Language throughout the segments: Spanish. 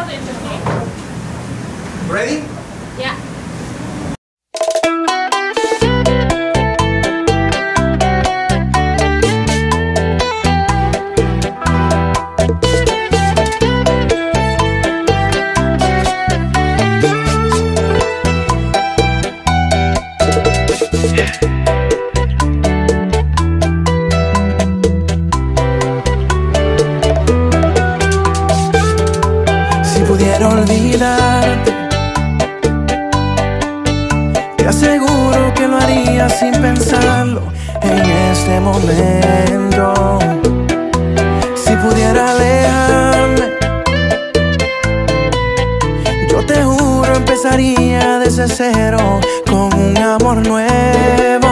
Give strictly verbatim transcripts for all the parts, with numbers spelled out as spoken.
challenge, okay? Ready? Yeah. Si pudiera olvidarte, te aseguro que lo haría sin pensarlo en este momento. Si pudiera alejarme, yo te juro empezaría desde cero con un amor nuevo.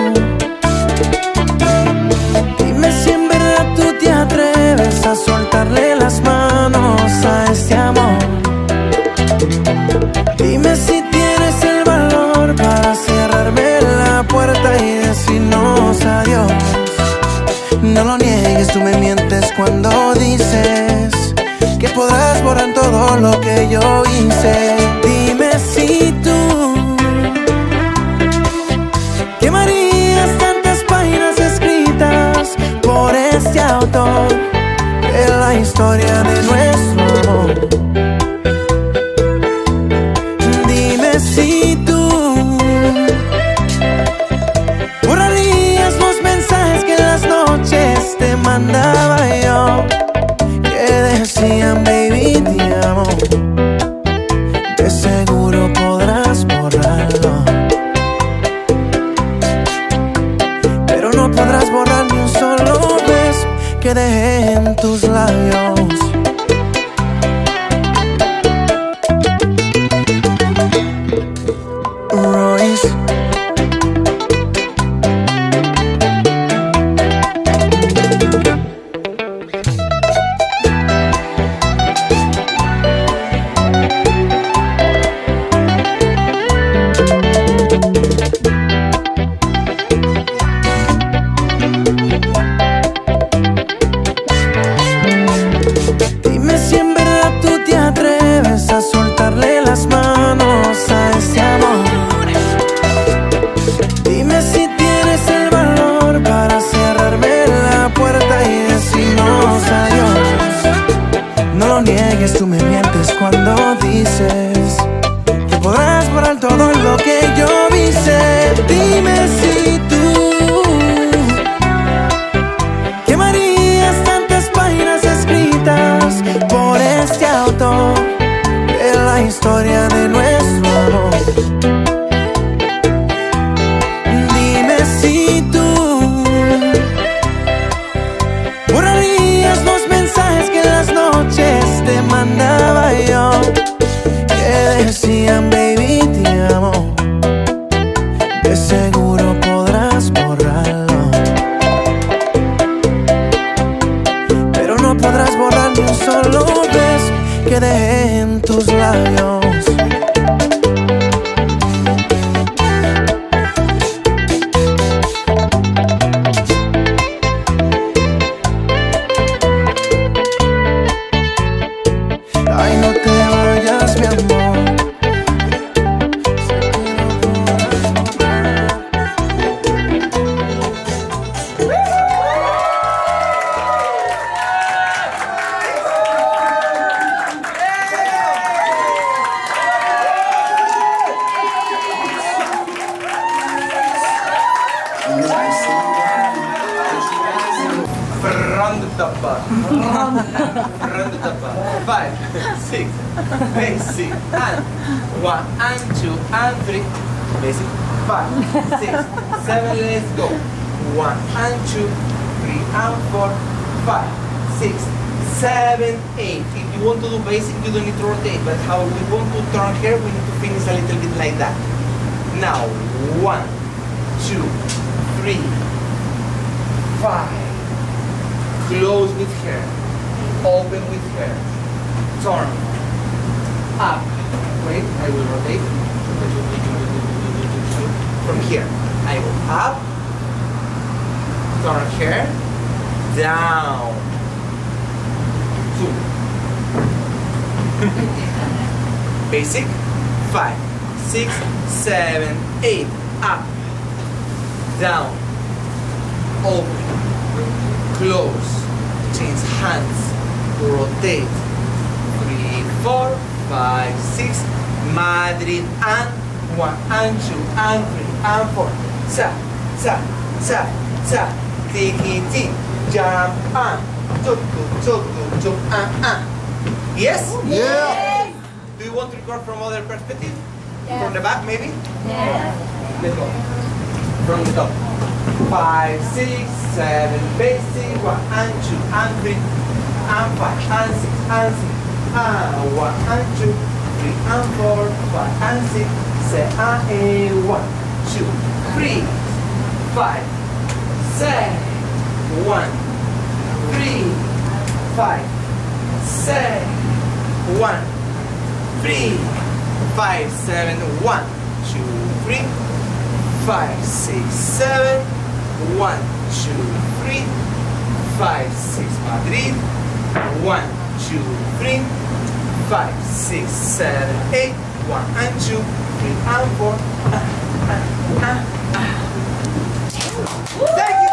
Dime si en verdad tú te atreves a soltarle las manos a este amor. Dime si tienes el valor para cerrarme la puerta y decirnos adiós. No lo niegues, tú me mientes cuando dices que podrás borrar todo lo que yo hice. Dime si tú quemarías tantas páginas escritas por este autor de la historia de nuestro amor. Dime si tú borrarías los mensajes que en las noches te mandaba yo, que decían baby te amo. De seguro podrás borrarlo, pero no podrás borrar ni un solo beso que dejé en tus labios. Royce. Dime si en verdad tú te atreves a soltarle las manos a este amor. Dime si tienes el valor para cerrarme la puerta y decirnos adiós. No lo niegues, tú me mientes cuando dices que podrás borrar todo lo que yo hice. Dime si tú quemarías tantas páginas escritas por este autor de la historia de nuestro amor. Dime si tú borrarías los mensajes que en las noches te mandaba yo, que decían baby te amo. De seguro podrás borrarlo, pero no podrás borrar ni un solo beso que dejé en tus labios. Ay, no te vayas, mi amor. Sé que no podrás borrar. Front tappa. Front tappa. Five, six, basic, and one, and two, and three. Basic. Five, six, seven. Let's go. One, and two, three, and four, five, six, seven, eight. If you want to do basic, you don't need to rotate. But how we want to turn here, we need to finish a little bit like that. Now, one, two, three, five. Close with her, open with her, turn, up, wait, I will rotate, from here, I go up, turn her, down, two, Basic. Five, six, seven, eight. Up, down, open, close, change hands, rotate. Three, four, five, six. Madrid and one and two and three and four. Sa, sa, sa, sa. Tiki, tiki. Jump and tuk, tuk, tuk, tuk, tuk, and, and. Yes? Yeah. Do you want to record from other perspective? Yeah. From the back, maybe? Yeah. Let's go. From the top. Five, six, seven, basic. One and two and three and five and six and six and one and two, three and four, five and six, seven, eight, one, two, three, five, seven, one, three, five, seven, one, three, five, seven, one, two, three, five, six, seven, one, two, three, five, six, Madrid, one, two, three, five, six, seven, eight, one and two, three and four. Ah, ah, ah, ah. Thank you.